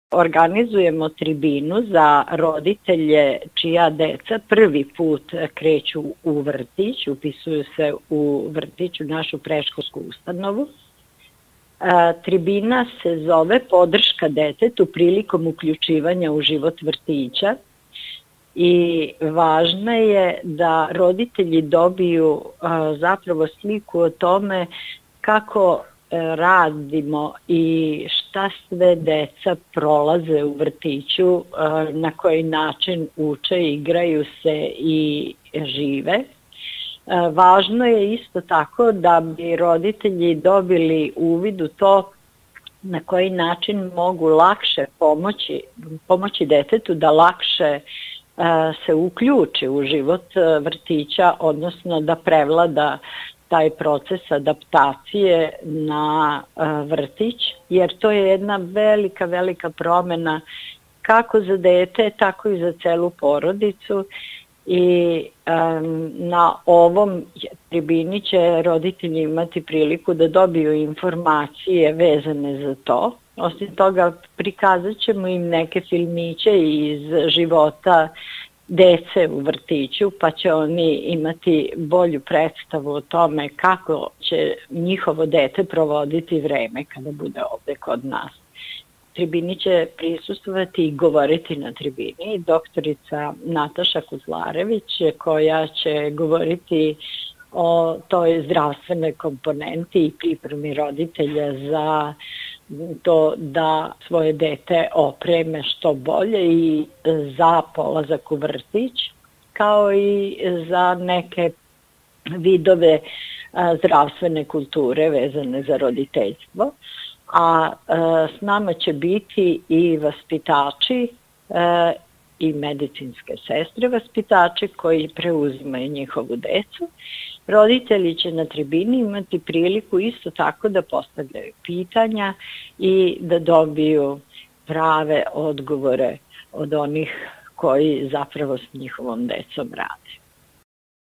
Organizujemo tribinu za roditelje čija deca prvi put kreću u vrtić, upisuju se u vrtić, u našu predškolsku ustanovu. Tribina se zove Podrška detetu prilikom uključivanja u život vrtića i važno je da roditelji dobiju zapravo sliku o tome kako radimo i šta sve deca prolaze u vrtiću, na koji način uče, igraju se i žive. Važno je isto tako da bi roditelji dobili uvid u to na koji način mogu lakše pomoći detetu da lakše se uključi u život vrtića, odnosno da prevlada taj proces adaptacije na vrtić, jer to je jedna velika promena kako za dete, tako i za celu porodicu. I na ovom tribini će roditelji imati priliku da dobiju informacije vezane za to. Osim toga, prikazat ćemo im neke filmiće iz života dece u vrtiću, pa će oni imati bolju predstavu o tome kako će njihovo dete provoditi vreme kada bude ovde kod nas. Tribini će prisustvovati i govoriti na tribini doktorica Nataša Kuzlarević, koja će govoriti o toj zdravstvenoj komponenti i pripremi roditelja za to da svoje dete opreme što bolje i za polazak u vrtić, kao i za neke vidove zdravstvene kulture vezane za roditeljstvo. A s nama će biti i vaspitači i medicinske sestre vaspitači koji preuzimaju njihovu decu. Roditelji će na tribini imati priliku isto tako da postavljaju pitanja i da dobiju prave odgovore od onih koji zapravo s njihovom decom rade.